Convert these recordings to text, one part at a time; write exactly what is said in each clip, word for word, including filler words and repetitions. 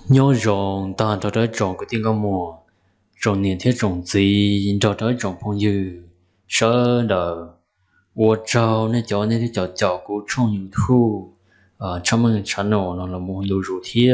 nhớ rồng ta cho tới rồng của tiếng có mùa rồng niên thiết rồng gì cho tới rồng phong dư sơ đờ我找那叫那个叫叫过虫有土啊，他们产了那了么有肉贴，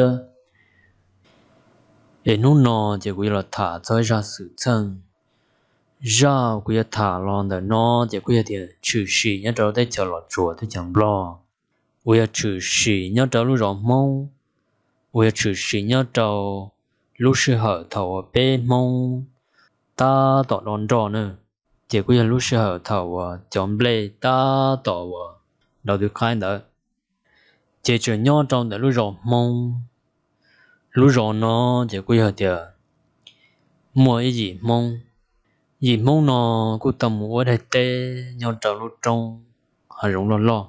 诶，侬呢就为了他在ra sự chân ra quy thả lon的nó就quy thì trừ sĩ nhớ đâu tới chờ lọt chùa tới chẳng lo quy trừ sĩ nhớ đâu lúc rõ mông quy trừ sĩ nhớ đâu lúc sự hở thầu bên mông ta tỏ đòn trò nữa chỉ quy lúc sự hở thầu chọn play ta tỏ đầu được khai nữa chỉ trừ nhớ trong để lúc rõ mông lúc rõ nó chỉ quy hở tiệt mua cái gì mông gì mong nó cũng tầm ở đây tê nhau trâu lúc trong hà rụng lo lo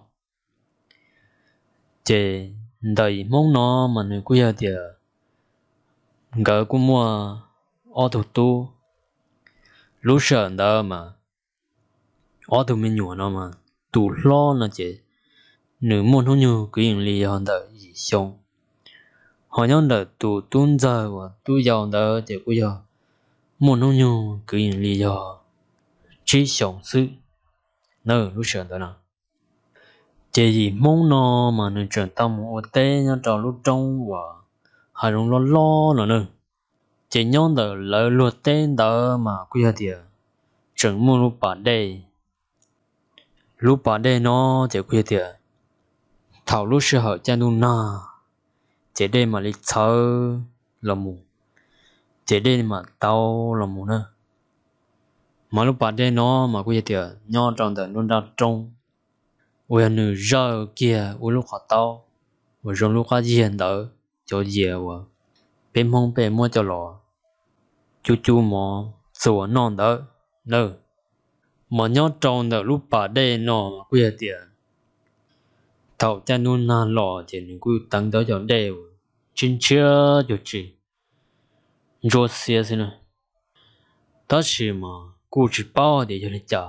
chè đầy mong nó mà người cũng giờ gỡ cũng mua ô tô tu lúc sợ đó mà ô tô mình nhủ nó mà tủ lo nó chè nữ môn không nhiều cứ yên lì hơn đợi gì xong họ nhau đợi tủ tuôn giờ và tu giàu đợi chè cũng giờ môn không nhiều cứ yên lì giờ chỉ sống sự nợ lúc sợ đó nào chỉ gì mong nó mà nên trở tâm ở tê nhau trò lúc trong và hà rung lo lo nữa nữa chỉ nhon đỡ lỡ luật tên đỡ mà quy hạt tiền chẳng muốn lúc bà đây lúc bà đây nó chỉ quy hạt tiền thảo lúc sự hở cha nu na chỉ đây mà lịch thơ là mù chỉ đây mà tao là mù nữa mà lúc bà đây nó mà quy hạt tiền nhon trong đỡ luôn ra trong ôi nữ rau kia ôi lúc họ tao ôi rồi lúc họ diện đỡ cho dễ quá bên mông bên mua cho lò chú chú mò sủa non đỡ nơ mà nhớ trong đỡ lúc bà đây nó mà quy tiền thầu cha nun na lò thì những quy tăng đỡ cho đều chính chưa được chỉ rồi xia xin nè đó là mà cô chỉ bao để cho nó trả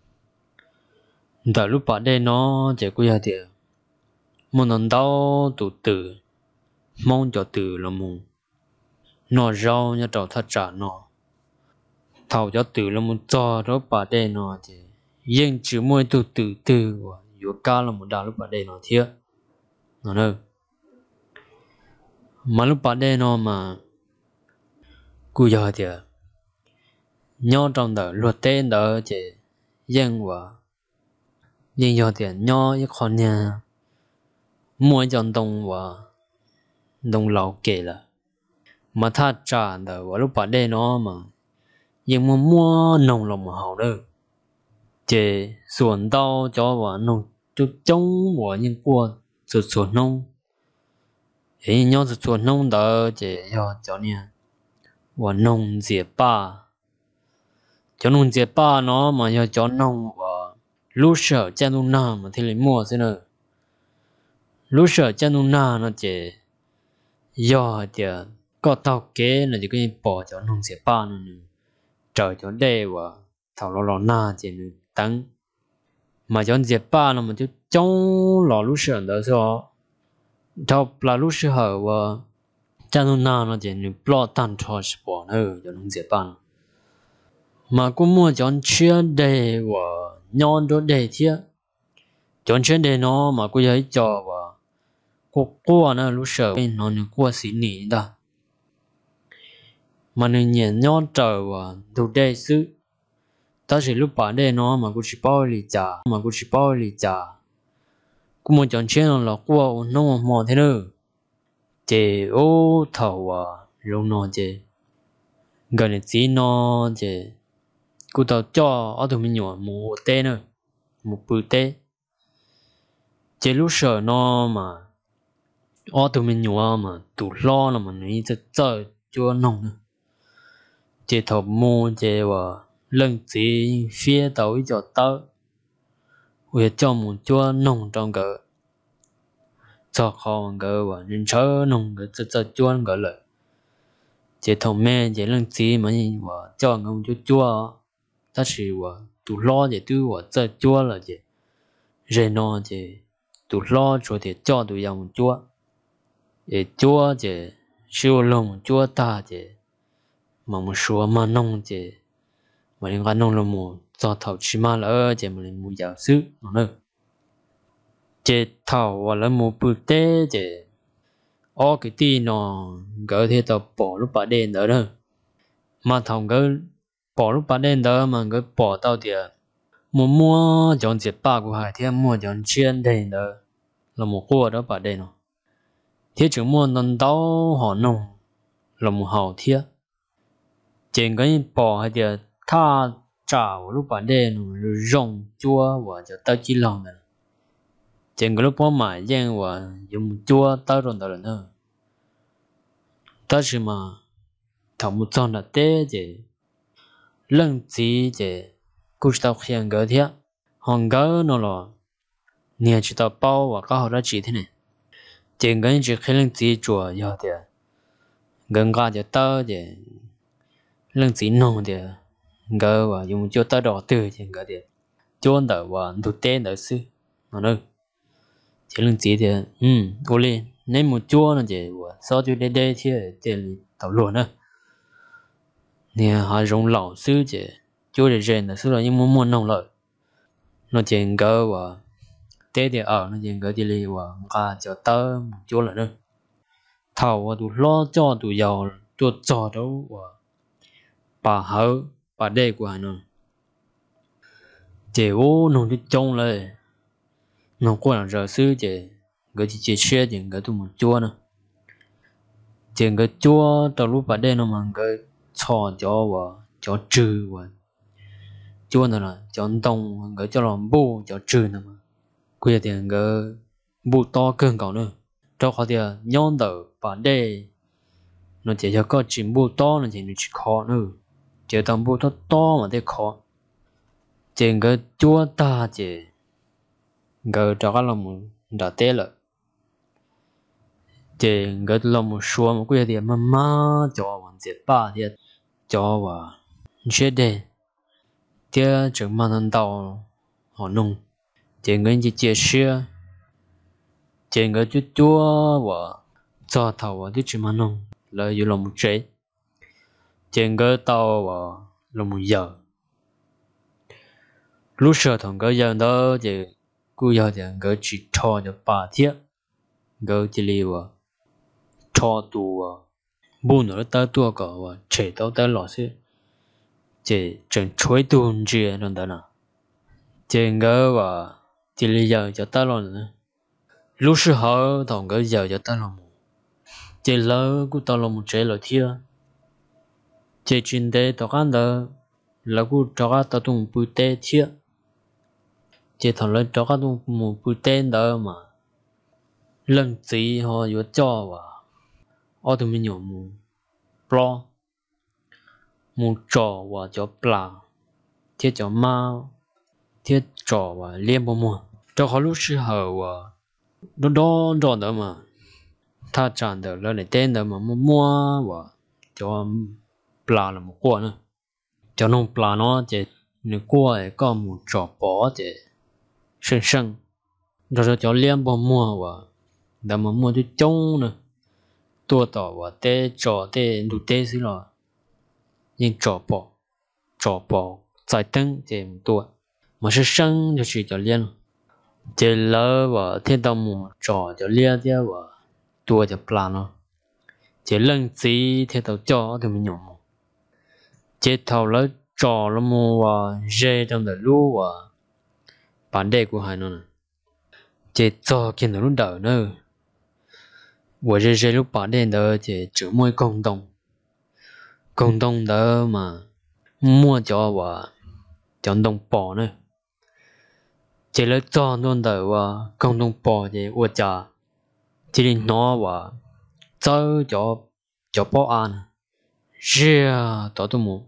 đỡ lúc bà đây nó chỉ quy tiền một lần đau tụ tử mong cho tử là mù nó rau nhá trâu thắt trả nó thầu cho tử là một trò đó bà đây nó thì riêng chỉ mỗi tụ tử tử và yếu ca là một đào lúc bà đây nó thiệt nó đâu mà lúc bà đây nó mà cú giờ thì nhau trong đời luật tên đó chỉ riêng và riêng giờ thì nhau cái con nhà mỗi chọn đồng và đồng lão kể là mà thà trả đó và lúc bà đây nó mà nhưng mà mua nông lòng mà hậu đâu chỉ xuân đau cho và nông chút trống và những qua sụt sụt nông ấy nhau sụt sụt nông đó chỉ cho cho nè và nông diệt ba cho nông diệt ba nó mà cho cho nông và lúc sợ cha nông na mà thì lấy mua thế nào lúc sợ cha nông na nó chỉ do thì có tao kế là chỉ có bỏ cho nông diệt ba nữa trời cho đây và thảo lo lo na chỉ nên tăng mà cho diệt ba là mà chú trong lò lúc sờn đó sao thảo là lúc sờn hở và cha nó na nó chỉ nên lo tan cho bỏ nữa cho nó diệt ba mà cũng mua cho chia đây và nhon đó đây thiệt cho chia đây nó mà cũng thấy cho và cô cô nó lúc sờn nó nó qua xí nỉ đó mà nên nhìn nhon trời và đồ đây xứ ta chỉ lúc bà đây nó mà cũng chỉ bao lì trả mà cũng chỉ bao lì trả cũng muốn chọn chuyện là qua nó mà mò thế nữa chỉ ô thầu à rồi nó chỉ gần như chỉ nó chỉ cũng tao cho ở tụi mình nhỏ một tê nữa một bự tê chỉ lúc sợ nó mà ở tụi mình nhỏ mà tụi lo là mà nghĩ sẽ chơi chưa nông nữa chỉ thầu mua chỉ và lần chỉ phía tàu cho tớ vì cho một chúa nông trong cỡ cho khó cỡ và nên chớ nông cỡ cho cho chúa cỡ lại chỉ thầu mẹ chỉ lần chỉ mà nhìn và cho ông chúa chúa ta chỉ và tụ lo để tu và cho chúa là chỉ rồi nó chỉ tụ lo cho thì cho tụ dòng chúa để chúa chỉ siêu lòng chúa ta chứ mà một số mà nông chứ mà liên quan nông là một do thầu chỉ mà lỡ chứ mà một giáo sư nó nữa chứ thầu và là một bự tế chứ ô cái tí nó gỡ thì tao bỏ lúc bà đen đó nữa mà thằng gỡ bỏ lúc bà đen đó mà gỡ bỏ tao thì mua mua chọn chết ba của hai thì mua chọn chiên đen đó là một cô đó bà đen nó thế chỉ mua nón tao họ nông là một hậu thiết trên cái bỏ hay thì tha trả lúc bà đen rồi rong chua và cho tao chỉ lòng này trên cái lúc bỏ mãi giang và dùng chua tao rồi đó là nữa ta chỉ mà thằng một con là té chứ lần gì chứ cũng tao khen gỡ thế hòn gỡ nó là nhà chỉ tao bao và có họ đã chỉ thế này trên cái chỉ khi lần gì chùa giờ thì gần ga cho tao chứ lần gì nông thì gỡ và dùng cho tao đỏ từ trên gỡ thì chôn đỡ và tụt tên đỡ sư nó nữa chỉ lần gì thì ừ ô lên nên một chua nó chỉ và sau cho đây đây thì thì tao luôn nữa nè họ dùng lão sư chứ chú để rèn là sư là những muốn muốn nông lợi nó chèn gỡ và té thì ở nó chèn gỡ thì li và cả cho tớ một chú là nữa thầu và tụ lo cho tụ giàu tụ cho đâu và bà hở bà đây của hắn nó chế ô nó đi trông lại nó qua là giờ sư chế gỡ chỉ chế xe chèn gỡ tụ một chú nữa chèn gỡ chú tao lúc bà đây nó mà gỡ cho cho và cho trừ và chúa nó là chọn tông gỡ cho lòng bu cho trừ nữa mà quy tiền gỡ bu to cơn cầu nữa cho họ thì nhon đầu bản đề nó chỉ cho có chỉ bu to nó chỉ chỉ khó nữa chỉ tầm bu to to mà thế khó chỉ gỡ chúa ta chỉ gỡ cho cái lòng đã té了chỉ gỡ lòng một số mà quy tiền mà má cho hoàn chết ba thì cho và chết đây tiếc chẳng mà能到họ nông chỉ người chỉ chia sẻ chỉ người chút chúa và cho thầu và chỉ mà nông làอยู่lòng một chế chỉ người tàu và lòng một giờ lúc sợ thằng cái giờ đó chỉ cứ giờ thì người chỉ cho cho ba thiết người chỉ li và cho tu và buôn nó tới tua cả và chế tao tới lọ xí chỉ chẳng chối tuôn chia nên đó nào chỉ ngờ và chỉ lý do cho ta luôn nữa lúc sự họ thằng cái giờ cho ta luôn chỉ lỡ của ta luôn một chế lợi thiệt chỉ chuyện đấy tao ăn đó là của cho ta tung bùi tê thiệt chỉ thằng lấy cho tung một bùi tê đó mà lần gì họ vừa cho và ở tụi mình nhổm một pro một trò và cho pla thiết cho mau thiết trò và liên bộ mùa cho họ lúc sự hở và nó đó đó nữa mà ta chọn được lên để tên đó mà mua mua và cho pla là một quả nữa cho nó pla nó chỉ nếu quả ấy có một trò bỏ chỉ sân sân rồi cho liên bộ mùa và đó mà mua cho trống nữa tua tỏ và tê trò tê đủ tê xí rồi nhưng trò bỏ trò bỏ giải tăng thì một tua mà是生就去教练了，这了我听到么找教练的我多就不难了，这冷子听到教都没用么，这头了找了么我热当的路我，板带过还能呢，这早见到路đầu呢，我这这路板带的这这么共动，共动的嘛，么叫我讲动bỏ呢。chỉ là cho non đời và công đồng bỏ về của cha chỉ là nó và cho cho cho bỏ ăn riêng đó tụi mình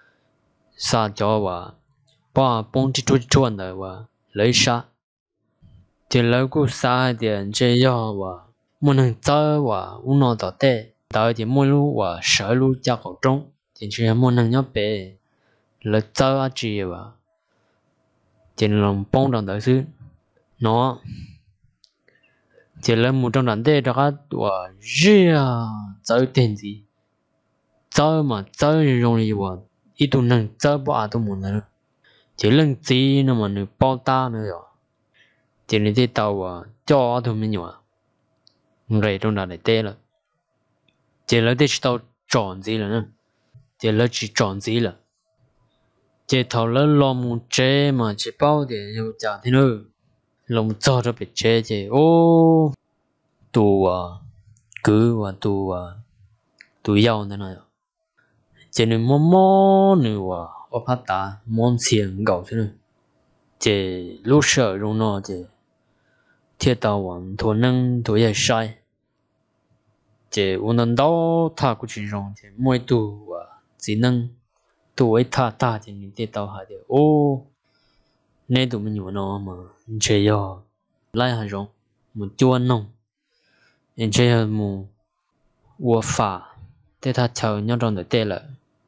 sa cho và bỏ bông chỉ chui chuồn đời và lấy sa chỉ là của sa tiền chỉ cho và muốn năng cho và uống nó đó tệ đó thì muốn lu và sợ lu cha khẩu trong thì chỉ muốn năng nhớ bé là cho chỉ và trên lòng bông đồng đời xứ nó chỉ là một trong đàn tê đó các và riêng chơi tiền gì chơi mà chơi rồi thì và ít tu năng chơi bỏ tu muốn nữa chỉ lần gì nó mà nữa bao ta nữa rồi chỉ nên đi tàu và cho thôi mình nhở người trong đàn này tê là chỉ là đi tàu chọn gì là nữa chỉ là chỉ chọn gì là chỉ thầu là lo một chế mà chỉ bao để yêu trả thế nữa lòng cho nó bị chế chế ô tù à cứ và tù à tù yêu nữa này chỉ nên mua mua nữa à ở phát ta món xiên gạo thế nữa chỉ lúc sợ rồi nó chỉ thiết tàu hoàn thua năng thua ye sai chỉ uốn nắn đó thà cũng chỉ rong chỉ mỗi tù à chỉ năng tù ấy thà thà chỉ nên thiết tàu hai điều ô nên tụi mình nhiều nó mà chơi yo lại hàng rong một chuan nông anh chơi một uo phá để ta chờ nhau trong đời tê lại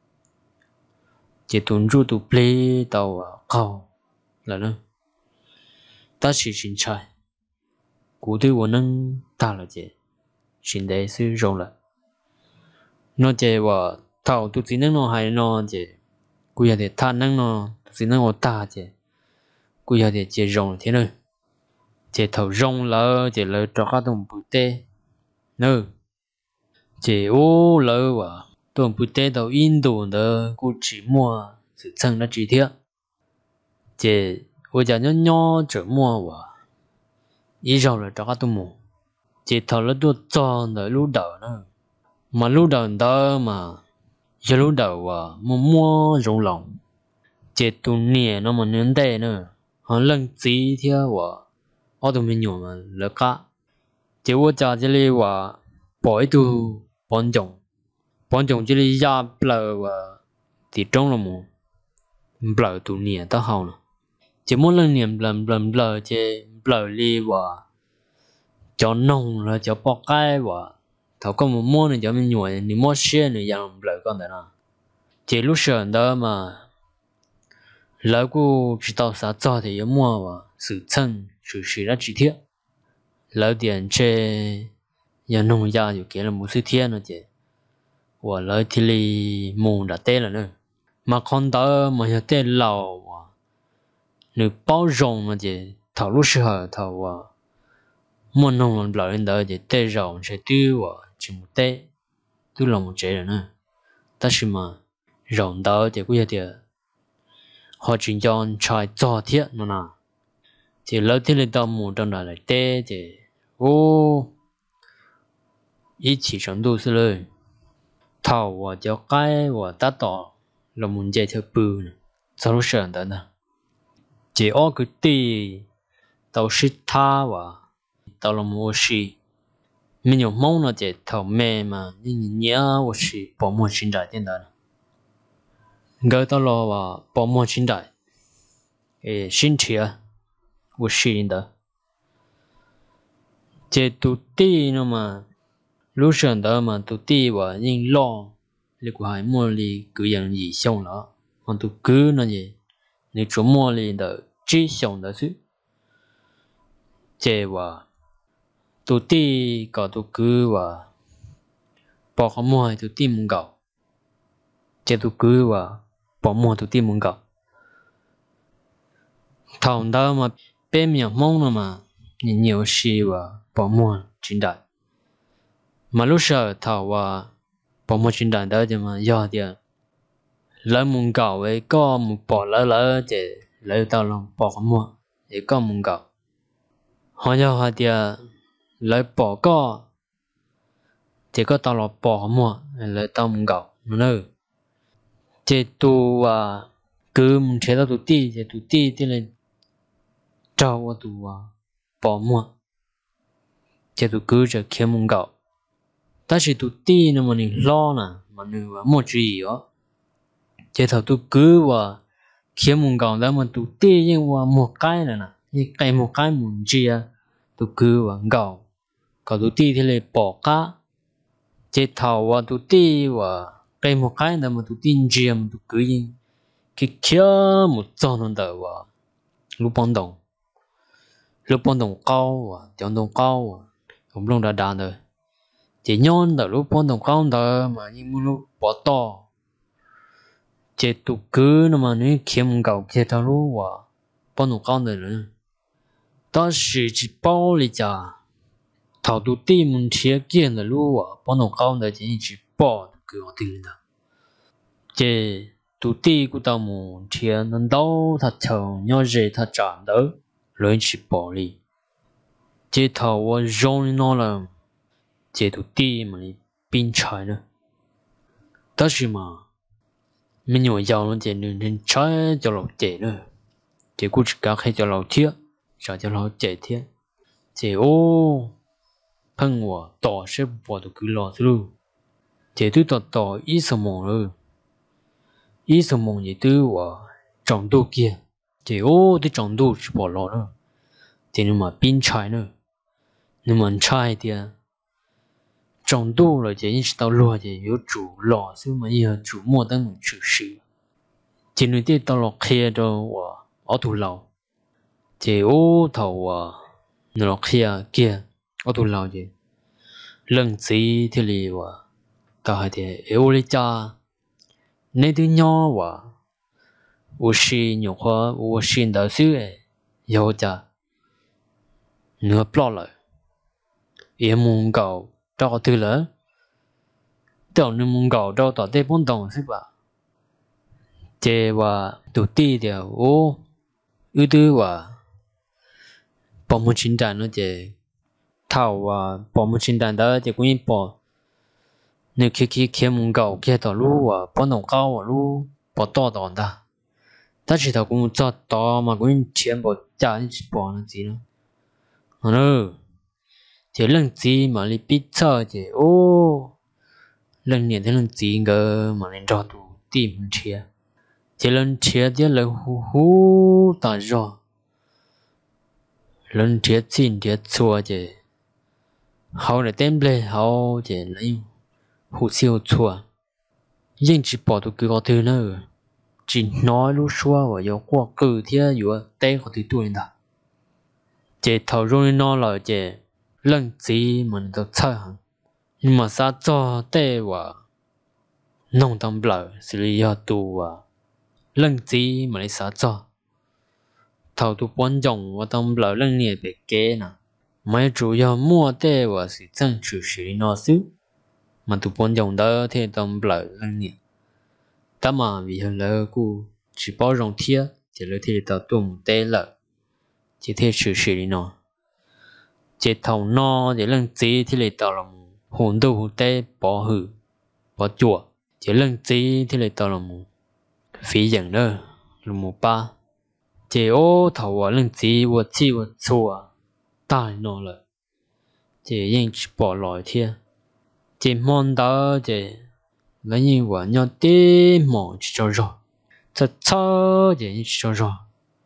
chỉ tuần ru tụ play tàu cầu là nó ta chỉ xin trai cụ thể của nâng ta là gì xin để sử dụng là nó chỉว่าtàu tụ chỉ nâng nó hay nó chỉ cụ giờ để ta nâng nó chỉ nâng nó ta chỉ cụ giờ để chỉ dùng thế này chỉ thầu dùng là chỉ là cho các đồng bự tê nữa chỉ ô lỡ và đồng bự tê đầu Indo đó cụ chỉ mua sự chân nó chỉ thiệt chỉ我讲叫鸟折磨我一绕了这个都么chỉ thầu là tôi chọn đời lúc đầu nữa mà lúc đầu đó mà giờ lúc đầu à mua mua rung lòng chỉ tu nè nó mà nên đây nữa họ lần gì thì à ở tụi mình nhiều mà lỡ cả chỉ我家这里话摆度帮种帮种这里压不了啊thì trong là một bờ tụ nè tao hầu nè chỉ muốn lần niệm lần lần bờ chỉ bờ li và cho nông là cho bọc cái và thầu có một mua này cho mình nhồi thì mua xe này dạng bờ con đấy nè chỉ lúc sợ đó mà lỡ cô chỉ tao sao cho thì mua và sự chân sự sự đã chỉ thiết lỡ tiền chơi giờ nông giaอยู่ kia là một sự thiên rồi chứ và lỡ thì li mù đã tê là nữa mà con đó mà giờ tê lầu nếu bao rộng mà chứ thầu lúc sợ thầu à muốn nông làm lợi đến đó chứ tê rộng sẽ tiêu à chỉ một tê tiêu lòng một chế rồi nữa ta chỉ mà rộng đó thì cũng như thế họ chỉ cho trai cho thiết nó nào chỉ lỡ thì lên tao một trong đó là tê thì ô ý chỉ程度是嘞thầu và cho cái và ta tỏ là muốn chơi theo bự sau lúc sợ đó nè chỉ ở cái tì tao shit tha và tao làm mua gì mình nhiều mong nó chỉ thầu mẹ mà nhưng nhớ và gì bỏ mua chính đại tiền đó người tao lo và bỏ mua chính đại ê xin chia và gì đó chỉ tụi tì nó mà lúc sợ đó mà tụi tì và nhưng lo liệu có hay mua li cứอย่างgì xong đó còn tụi cứ nó gì nếu chỗ mua li đó chỉ xong đó chứ chế và tụi tì có tụi cứ và bỏ không mua tụi tì muốn gạo chế tụi cứ và bỏ mua tụi tì muốn gạo thằng đó mà bên miệng mong nó mà nhiều gì và bỏ mua chính đại mà lúc sợ thảo và bỏ mua chính đại đó thì mà do thì lỡ muốn gạo ấy có một bỏ lỡ lỡ thì lỡ tao lòng bỏ không mua thì có muốn gạo họ do họ thì lỡ bỏ có thì có tao lòng bỏ không mua lỡ tao muốn gạo nữa thì tu và cứ muốn chế tao tu ti thì tu ti thì là trao vào tu và bỏ mua thì tu cứ cho kiếm muốn gạo ta chỉ tu ti nó mà mình lo nè mà mình mua gì đó chế thầu tu cứ và kiếm muốn gạo đó mà tu ti nhưng mà một cái này nè như cái một cái muốn chia tu cứ và gạo còn tu ti thì là bỏ cá chế thầu và tu ti và cái một cái nào mà tu tin chia mà tu cứ như cái kia một chỗ nó đỡ và lúc bắn đồng lúc bắn đồng cao và tiếng đồng cao cũng long đã đàn rồi chỉ nhon đỡ lúc bọn đồng không đỡ mà nhưng mà lúc bỏ to chỉ tụ cứ nó mà nếu kiếm gạo kia thao lúc và bọn đồng không đỡ nữa ta sử chỉ bao lý cha thảo tụ tim muốn chia kiên là lúc và bọn đồng không đỡ chỉ chỉ bỏ cứ ở tiền đó chỉ tụ ti của tao muốn chia nên đâu thật chồng nhau gì thật chán đỡ rồi chỉ bỏ đi chỉ thảo và rong nó là chỉ tụ ti mà đi pin trái nữa đó là mà mình nhồi dầu nó chỉ nên nên trái cho lẩu chè nữa chỉ cũng chỉ cả hay cho lẩu thiết sao cho lẩu chè thiết chỉ ô phân của tỏ sẽ bỏ được cứ lò luôn chỉ tôi tỏ tỏ ít sầu mỏng rồi ít sầu mỏng gì tôi của trồng đồ kia chỉ ô tôi trồng đồ chỉ bỏ lò nữa chỉ nhưng mà pin trái nữa nhưng mà trái thì trồng đồ rồi chỉ chỉ tao lò chỉ có chủ lò chứ mà giờ chủ mua tới một chữ sĩ chỉ người ta tao lò kia đâu và ở thủ lầu chỉ ô thầu à nó kia kia ở thủ lầu gì lần gì thì lì và tao hay thì yêu lấy cha nên thứ nhỏ và u xì nhiều khó u xì đào xíu ấy yêu cha nửa plot lại em muốn cầu cho thứ lớn tao nên muốn cầu cho tao để bốn đồng xí bà chế và tụi ti thì ô ưu tư và bỏ một chín đàn nó chế thảo và bỏ một chín đàn đó chế cũng như bỏ nếu khi khi khi muốn cầu kia tao lu và bỏ đồng cao và lu bỏ to đòn ta ta chỉ tao cũng cho to mà cũng钱bỏ trả chỉ bỏ nó gì nữa nữa chế lần gì mà đi biết chơi chế ô lần này thì lần gì cơ mà lên cho tụi tìm chia chỉ lần chia thì là hú hú ta rõ lần chia xin chia chua chứ hậu để tem lên hậu chứ lấy hú siêu chua nhưng chỉ bỏ tụi cứ có thứ nữa chỉ nói lúc xua và yêu qua cử thì yêu tay có thứ tuổi đó chỉ thầu rồi nó là chỉ lần gì mình được chơi hả nhưng mà sao cho tay và nông tâm bờ xử lý yêu tù và lần gì mà lấy sao cho thầu tụ quan trọng và tâm bờ lần này bị kế nè mấy chủ yếu mua tay và sự chân chủ xử lý nó xứ mà tụ quan trọng đó thì tâm bờ lần này ta mà vì hơn là cô chỉ bao rộng thiệt chỉ là thì tao tụng tay lợ chỉ thế xử xử lý nó chỉ thầu nó chỉ lần gì thì lấy tao làm hồn đầu hồn tay bỏ hử bỏ chùa chỉ lần gì thì lấy tao làm phí dẫn đó là một ba chỉ ô thầu ở lần gì và chi và chùa ta nó là chỉ yên chỉ bỏ lòi thiệt chỉ mong đó chỉ lấy như quả nhau tê mỏ cho rõ thật thơ chỉ cho rõ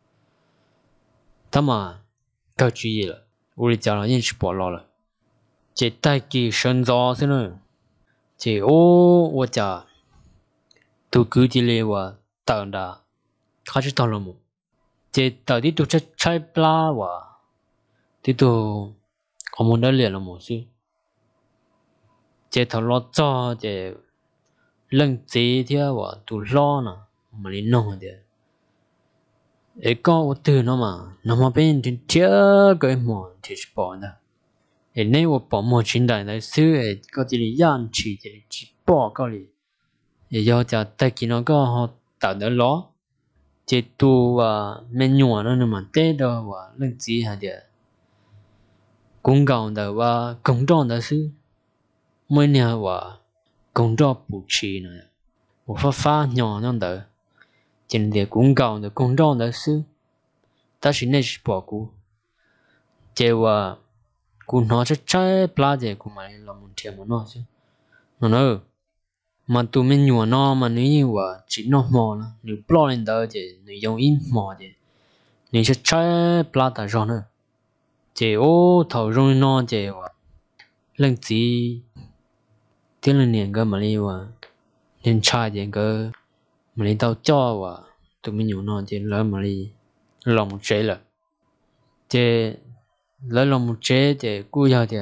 ta mà câu chuyện là uli cha là những sự bỏ lỡ rồi chỉ tay kỳ sinh ra thế nữa chỉ ô ô cha tu cứ chỉ lấy và tận đã khai chỉ tao làm một chỉ tao đi tu chết trái pla và đi tu có muốn đã liền làm một xí chỉ thằng lo cho chỉ lần gì thì và tu lo nè mà đi nông thì ấy có từ nó mà nó mà bên trên chưa cái mỏ thì bỏ nè ấy nếu mà bỏ mỏ trên đại này xứ ấy có gì là yan chỉ thì chỉ bỏ cái gì ấy do cho tay kia nó có họ tạo được ló chỉ tu và men nhua nó mà tết đó và lần gì hả địa công cộng đó và công trọng đó xứ mỗi nhà và công trọng bù trì này một phát phát nhỏ nó đỡ trên địa cũng cao được công trọng đó xứ ta chỉ nên bỏ cú chế và cú nó sẽ trái pla chế cú mà làm một chuyện mà nó chứ nó nữa mà tụi mình nhua nó mà nếu như và chỉ nó mò nó nếu pla lên đó chế nếu dùng in mò chế nếu sẽ trái pla ta rồi nữa chế ô thầu rồi nó chế và lần gì tiếng lần niệm cái mà đi và nên trai chế cái mà đi tao cho và tụi mình nhua nó chế lỡ mà đi lòng chế là chế lấy lòng một chế chế cú giờ thì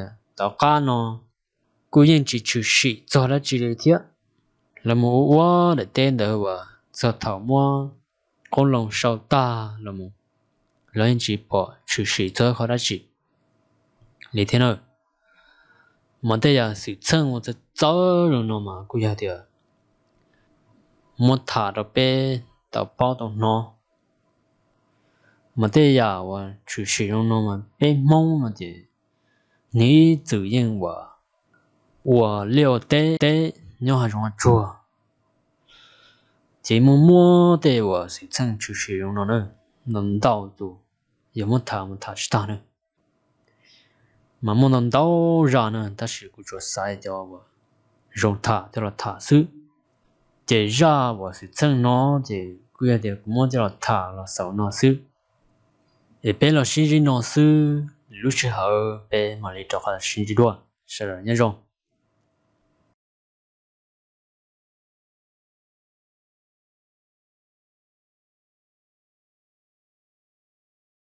tao cá nó cú yên chỉ chịu sĩ cho nó chỉ để thiệt là một quá để tên đó và giờ thảo mua con lòng sau ta là một là yên chỉ bỏ chịu sĩ cho khó đã chỉ lý thế nào mà đây là sự chân một cái cháu rồi nó mà cú ya thiệt một thả đó bé tao bao tao nó mà đây là và chịu sĩ nó mà bé mong mà thì你tự nhiên我我六day day nhau hai trong chùa chỉ muốn mua để我是真去使用了呢，能到度有么他么他知道呢？mà muốn能到ra呢，他是故做sai掉我，用它掉了它是，这ra我是真孬，这故要的么掉了它了少孬是，也别了新人孬是。lúc trước họ bé mà lấy cho họ sinh chỉ đua, sợ là nhân rong.